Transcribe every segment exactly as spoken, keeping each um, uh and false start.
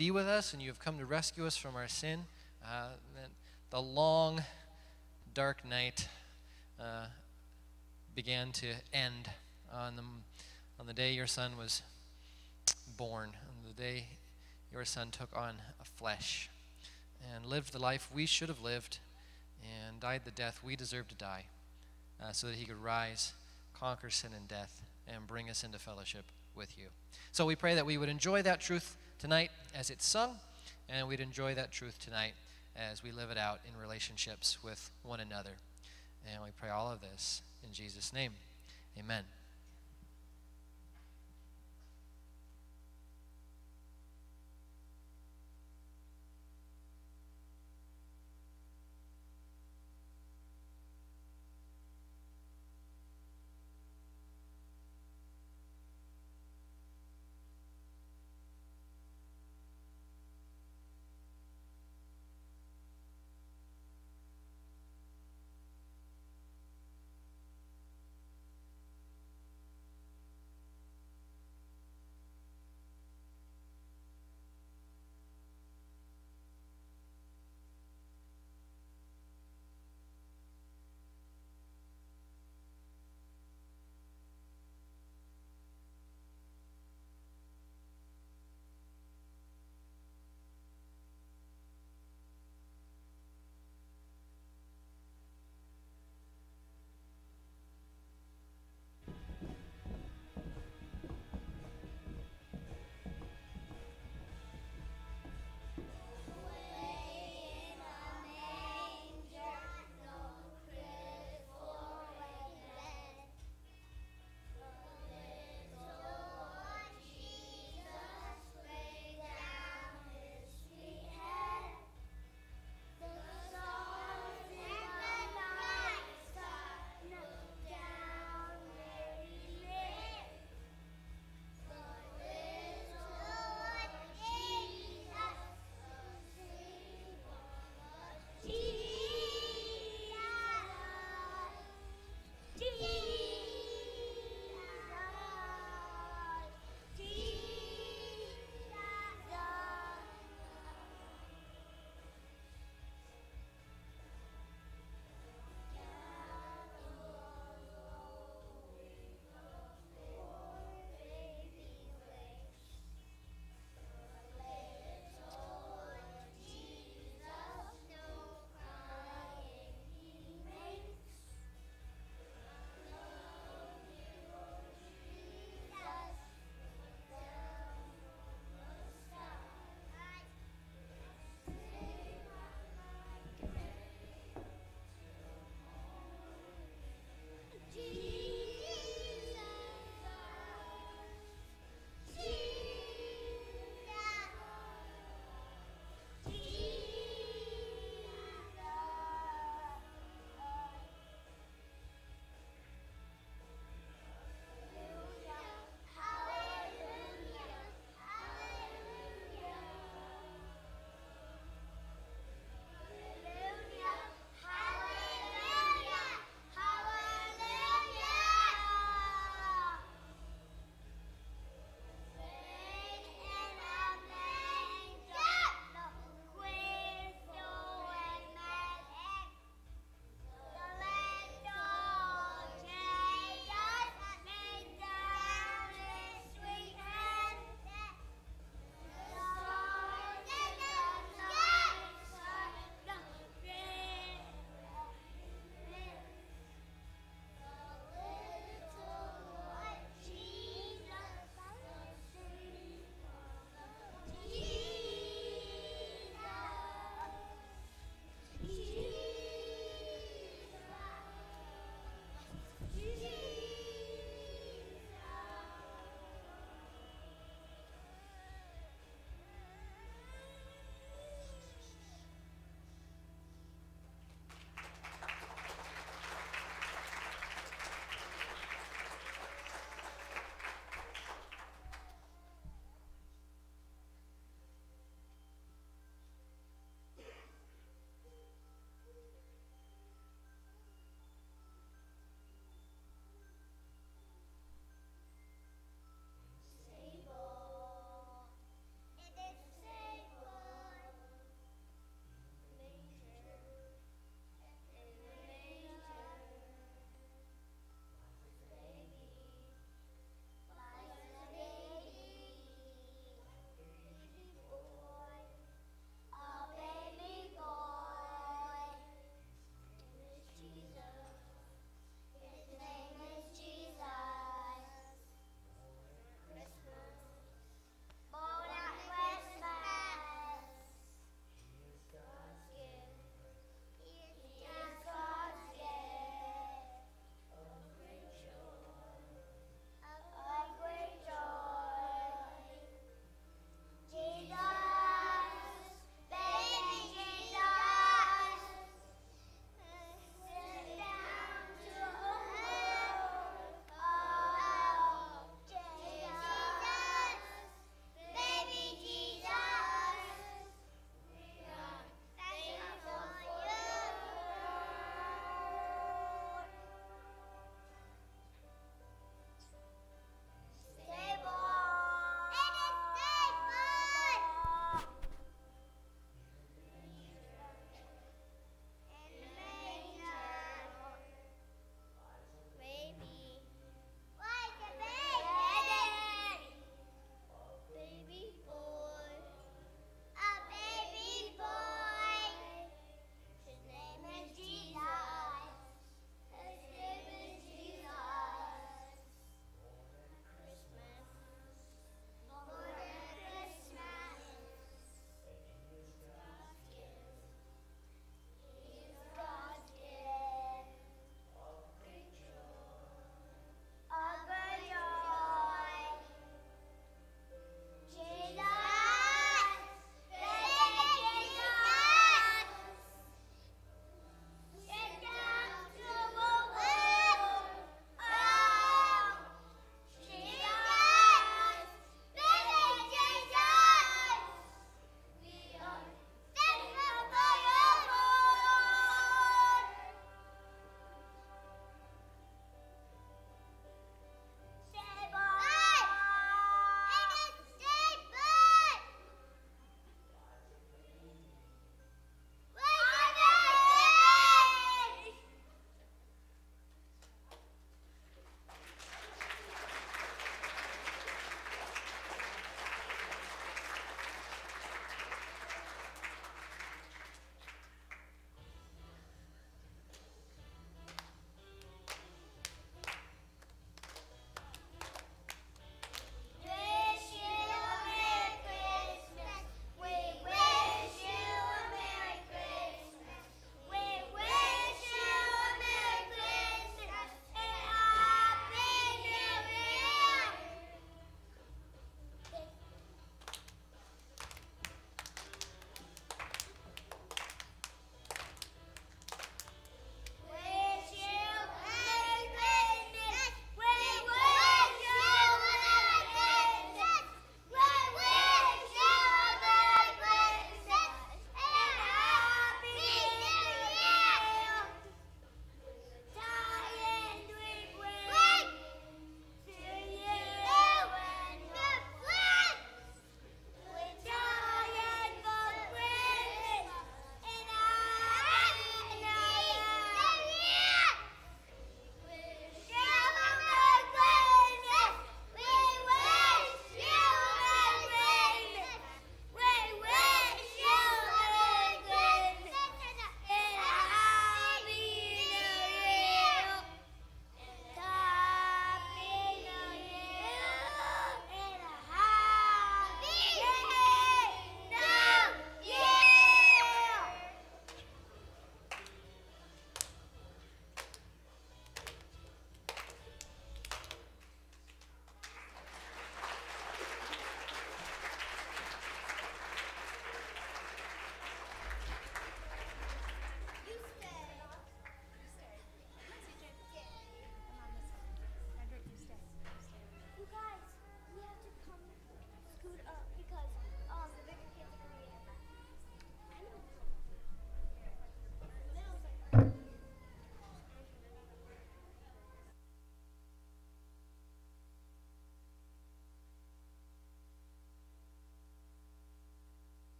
be with us, and you have come to rescue us from our sin. Uh, that the long, dark night uh, began to end on the, on the day your son was born, on the day your son took on a flesh and lived the life we should have lived and died the death we deserve to die, uh, so that he could rise, conquer sin and death, and bring us into fellowship with you. So we pray that we would enjoy that truth tonight as it's sung, and we'd enjoy that truth tonight as we live it out in relationships with one another. And we pray all of this in Jesus' name. Amen.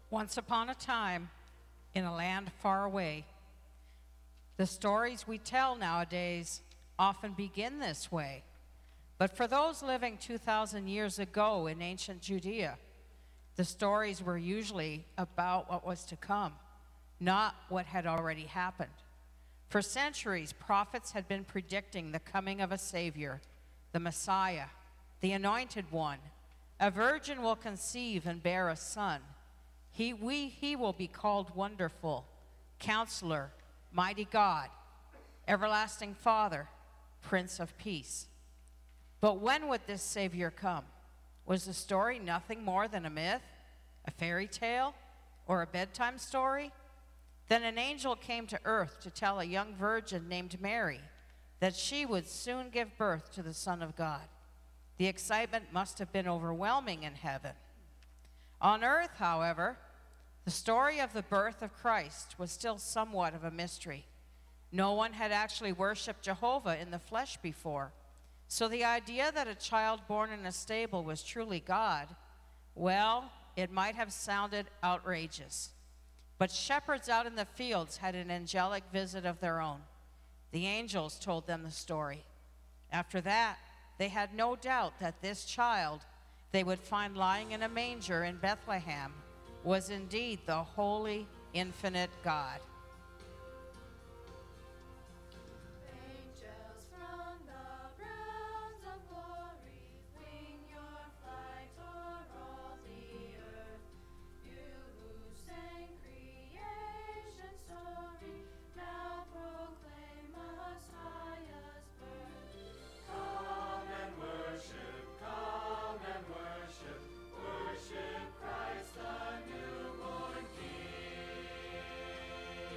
Once upon a time, in a land far away, the stories we tell nowadays often begin this way. But for those living two thousand years ago in ancient Judea, the stories were usually about what was to come, not what had already happened. For centuries, prophets had been predicting the coming of a Savior, the Messiah, the Anointed One. A virgin will conceive and bear a son. He, we, he will be called Wonderful, Counselor, Mighty God, Everlasting Father, Prince of Peace. But when would this Savior come? Was the story nothing more than a myth, a fairy tale, or a bedtime story? Then an angel came to earth to tell a young virgin named Mary that she would soon give birth to the Son of God. The excitement must have been overwhelming in heaven. On earth, however, the story of the birth of Christ was still somewhat of a mystery. No one had actually worshiped Jehovah in the flesh before, so the idea that a child born in a stable was truly God, well, it might have sounded outrageous. But shepherds out in the fields had an angelic visit of their own. The angels told them the story. After that, they had no doubt that this child they would find lying in a manger in Bethlehem was indeed the holy, infinite God. Angels from the realms of glory, wing your flight o'er all the earth. You who sang creation's story, now proclaim Messiah's birth. Come and worship, come and worship, worship Christ the newborn King.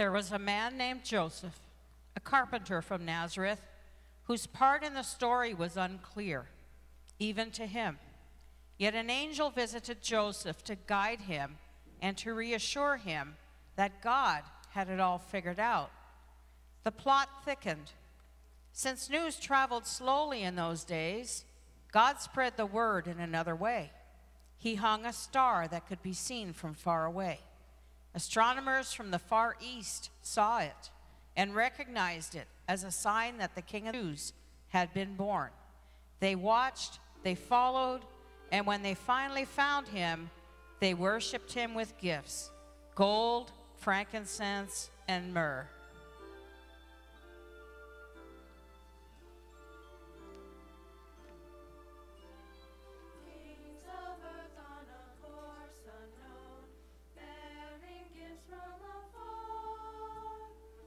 There was a man named Joseph, a carpenter from Nazareth, whose part in the story was unclear, even to him. Yet an angel visited Joseph to guide him and to reassure him that God had it all figured out. The plot thickened. Since news traveled slowly in those days, God spread the word in another way. He hung a star that could be seen from far away. Astronomers from the Far East saw it and recognized it as a sign that the King of the Jews had been born. They watched, they followed, and when they finally found him, they worshiped him with gifts: gold, frankincense, and myrrh. Kings of earth on a course unknown, bearing gifts from afar,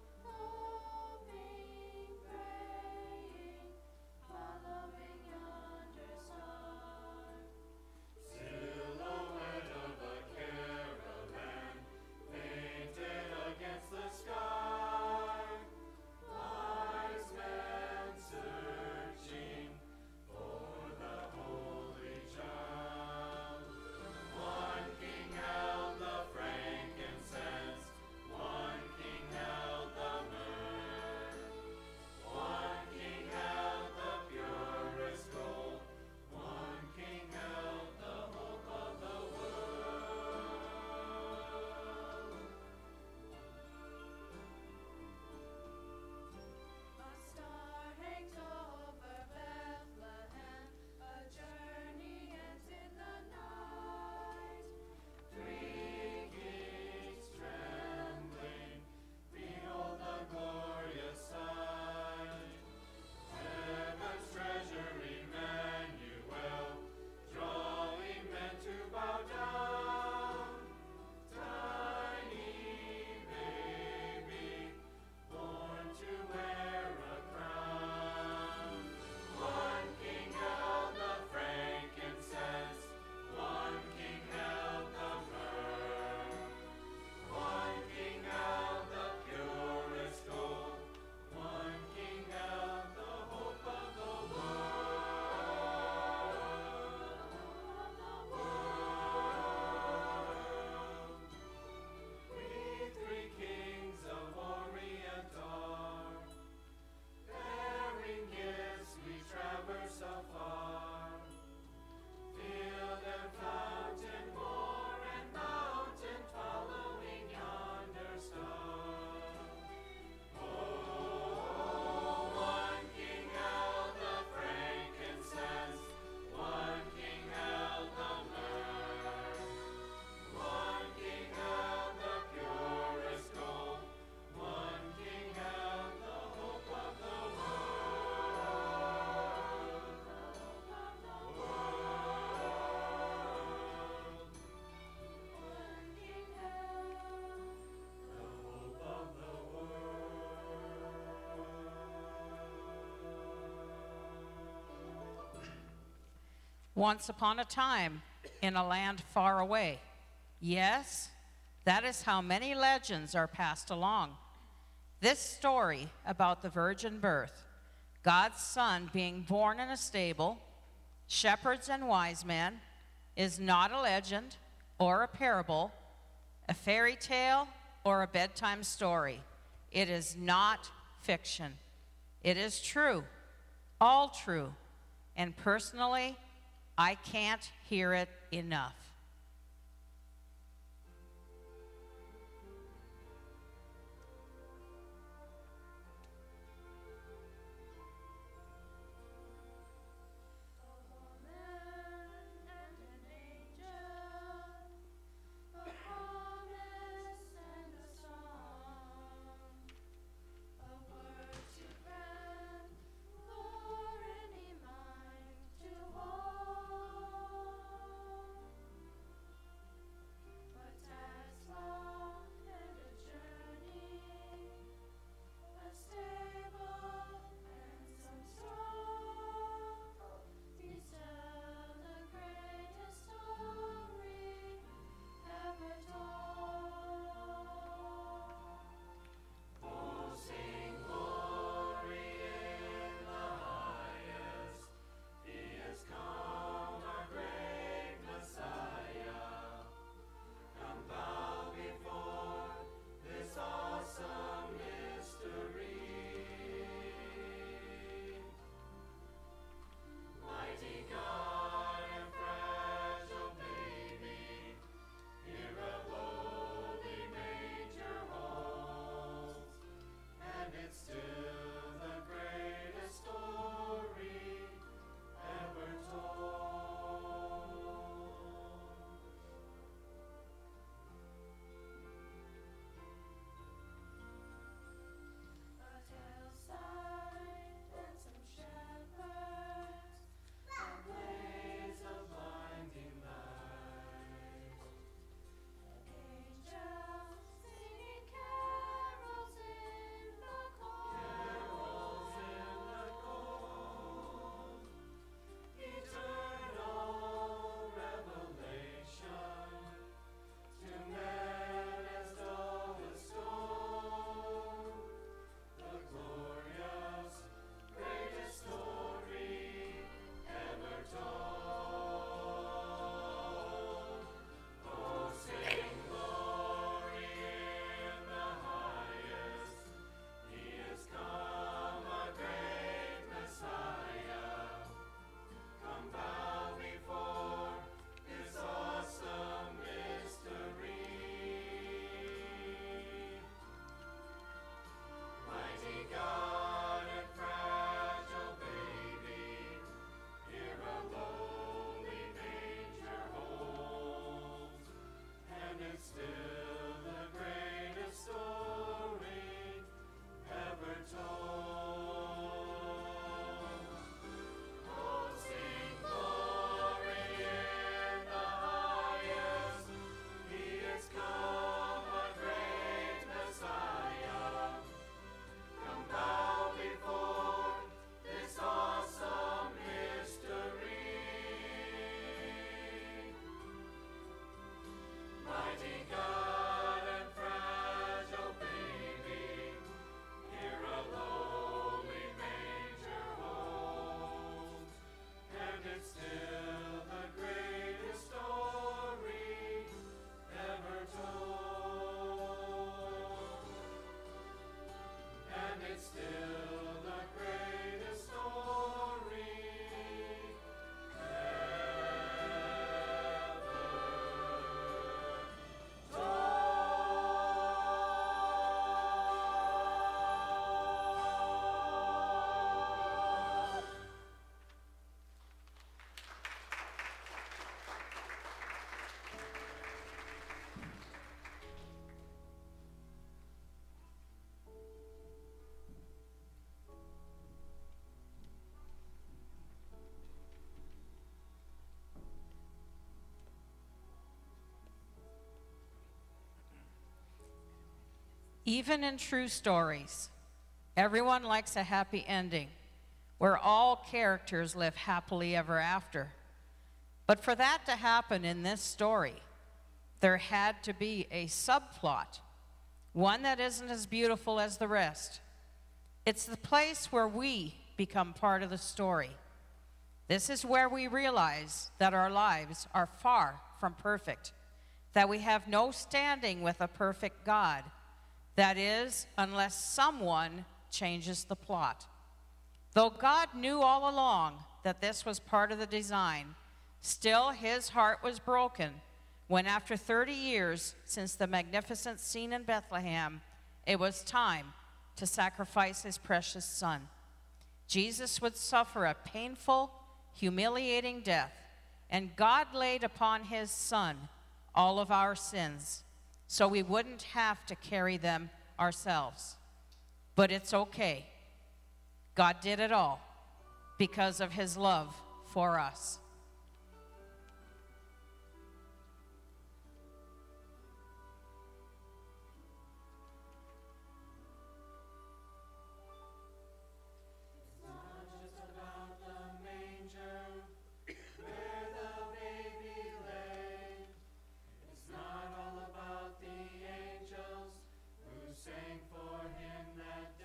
hoping, praying, following yonder star. Silhouette of a caravan, painted against the sky. Wise men searching for the Holy Child. One king held the frankincense, one king held the myrrh. One king held the purest gold, one king held the hope of the world. A star hangs over Bethlehem, a journey ends in the night. Three kings trembling, behold the glorious sight. Heaven's treasure, Emmanuel, drawing men to bow down. Tiny baby, born to wear a crown. One king held the frankincense, one king held the myrrh. One king held the purest gold, one king held the hope of the world. We three kings of Orient are, bearing gifts we traverse afar. Field and fountain, moor and mountain, following yonder star. Oh, one king held the frankincense, one king held the myrrh. One king held the purest gold, one king held the hope of the world. One king held the hope of the world. Once upon a time, in a land far away. Yes, that is how many legends are passed along. This story about the virgin birth, God's Son being born in a stable, shepherds and wise men, is not a legend or a parable, a fairy tale or a bedtime story. It is not fiction. It is true, all true, and personally, I can't hear it enough. A woman and an angel, a promise and a song, a word to grant for any mind to hold. Even in true stories, everyone likes a happy ending where all characters live happily ever after. But for that to happen in this story, there had to be a subplot, one that isn't as beautiful as the rest. It's the place where we become part of the story. This is where we realize that our lives are far from perfect, that we have no standing with a perfect God. That is, unless someone changes the plot. Though God knew all along that this was part of the design, still his heart was broken when after thirty years since the magnificent scene in Bethlehem, it was time to sacrifice his precious son. Jesus would suffer a painful, humiliating death, and God laid upon his son all of our sins, so we wouldn't have to carry them ourselves. But it's okay. God did it all because of his love for us.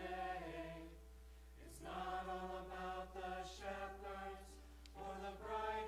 Shepherds, for the bright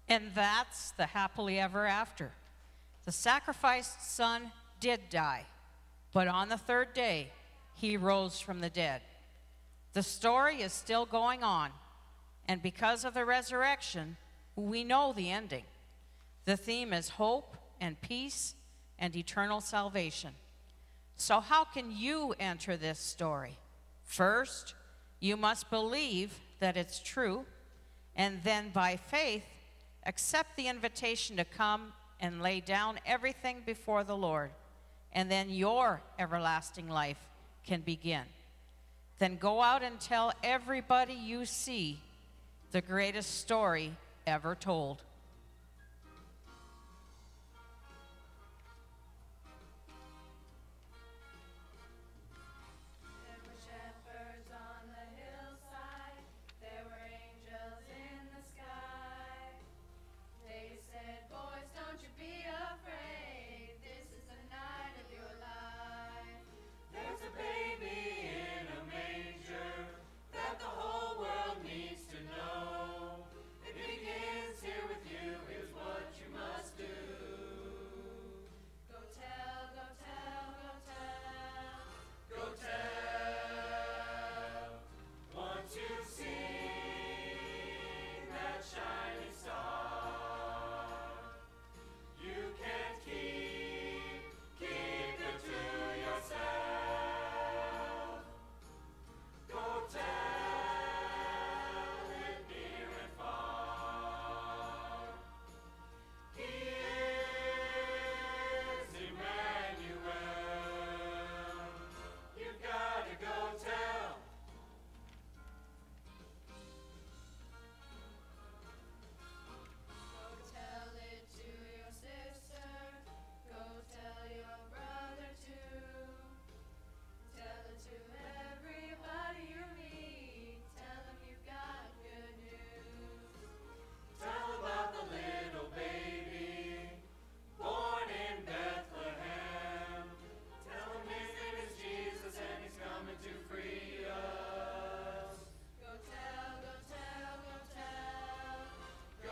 And that's the happily ever after. The sacrificed son did die, but on the third day, he rose from the dead. The story is still going on, and because of the resurrection, we know the ending. The theme is hope and peace and eternal salvation. So how can you enter this story? First, you must believe that it's true, and then by faith, accept the invitation to come and lay down everything before the Lord, and then your everlasting life can begin. Then go out and tell everybody you see the greatest story ever told. There were shepherds on the hillside, there were angels in the sky. They said, boys, don't you be afraid, this is the night of your life. There's a baby in a manger that the whole world needs to know. It begins here with you, here's what you must do. Go tell, go tell, go tell. Go tell, once you've seen that shining star, you can't keep, keep it to yourself. Go tell it near and far. He is Emmanuel. You've got to go tell. Go tell it to your sister, go tell your brother too. Tell it to everybody you meet, tell them you've got good news. Tell about the little baby born in Bethlehem. Tell him his name is Jesus and he's coming to free us. Go tell, go tell, go tell. Go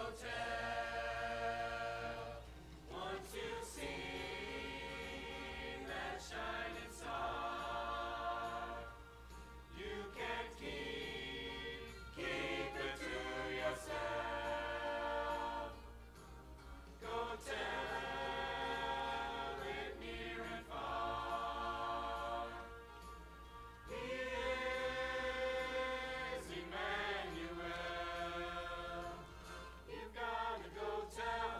tell, once you've seen that shining star, you can't keep, keep it to yourself. Go tell it near and far. He is Emmanuel. You've got to go tell.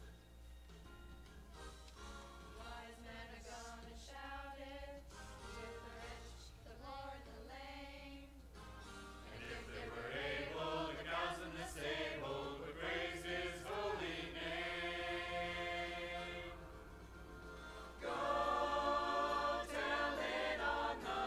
Wise men are gonna shout it, with the rich, the poor, the lame. And if they were able, the cows in the stable would praise his holy name. Go tell it on the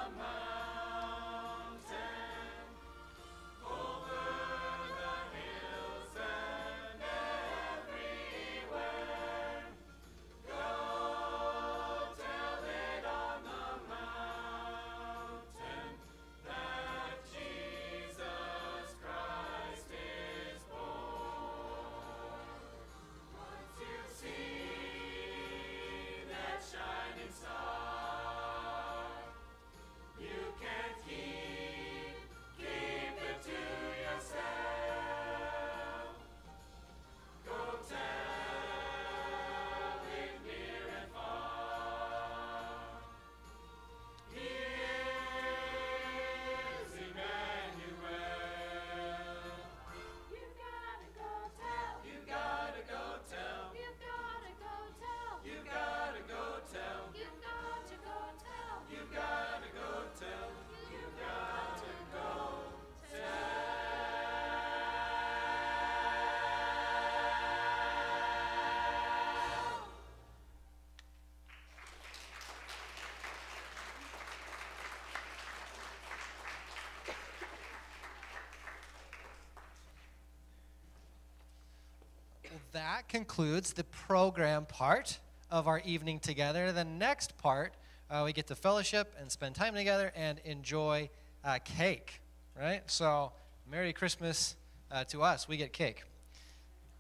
mountain, over the hills and everywhere. Go tell it on the mountain that Jesus Christ is born. Once you've seen that shining star, you can't keep, keep it to yourself. Go tell it near and far. He is Emmanuel. You've gotta go tell, You gotta go tell. you've gotta go tell, You gotta go tell. you've got to go tell, You gotta go tell. You got to go tell. Well, that concludes the program part of our evening together. The next part, uh, we get to fellowship and spend time together and enjoy uh, cake, right? So, Merry Christmas uh, to us. We get cake.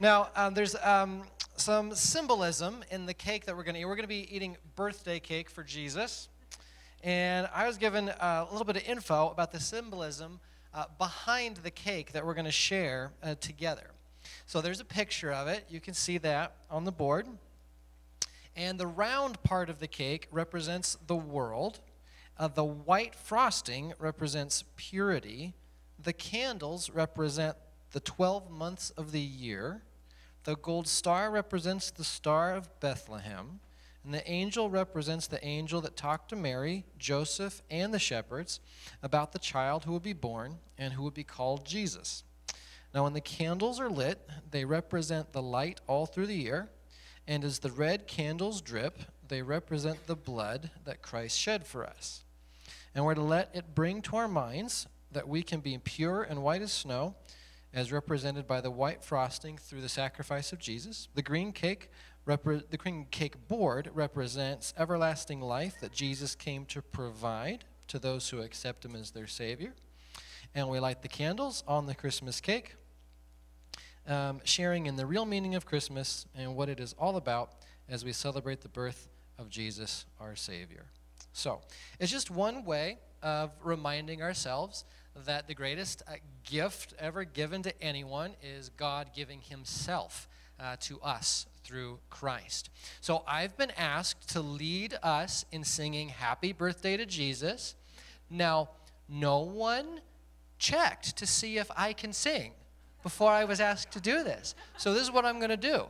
Now, um, there's um, some symbolism in the cake that we're going to eat. We're going to be eating birthday cake for Jesus. And I was given uh, a little bit of info about the symbolism uh, behind the cake that we're going to share uh, together. So there's a picture of it. You can see that on the board. And the round part of the cake represents the world. Uh, the white frosting represents purity. The candles represent the twelve months of the year. The gold star represents the Star of Bethlehem. And the angel represents the angel that talked to Mary, Joseph, and the shepherds about the child who would be born and who would be called Jesus. Now, when the candles are lit, they represent the light all through the year. And as the red candles drip, they represent the blood that Christ shed for us. And we're to let it bring to our minds that we can be pure and white as snow, as represented by the white frosting through the sacrifice of Jesus. The green cake, repre- the green cake board represents everlasting life that Jesus came to provide to those who accept him as their Savior. And we light the candles on the Christmas cake, um, sharing in the real meaning of Christmas and what it is all about as we celebrate the birth of Jesus, our Savior. So, it's just one way of reminding ourselves that the greatest uh, gift ever given to anyone is God giving himself uh, to us through Christ. So I've been asked to lead us in singing Happy Birthday to Jesus. Now, no one checked to see if I can sing before I was asked to do this. So this is what I'm going to do.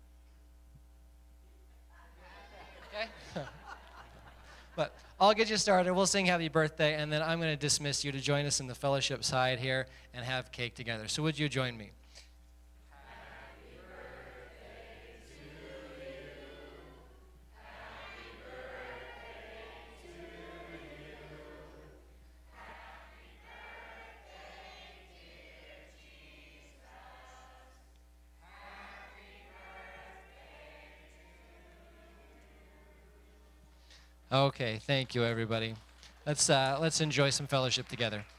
Okay? But I'll get you started. We'll sing Happy Birthday, and then I'm going to dismiss you to join us in the fellowship side here and have cake together. So would you join me? Happy birthday to you. Happy birthday to you. Happy birthday, dear Jesus. Happy birthday. Okay, thank you, everybody. Let's, uh, let's enjoy some fellowship together.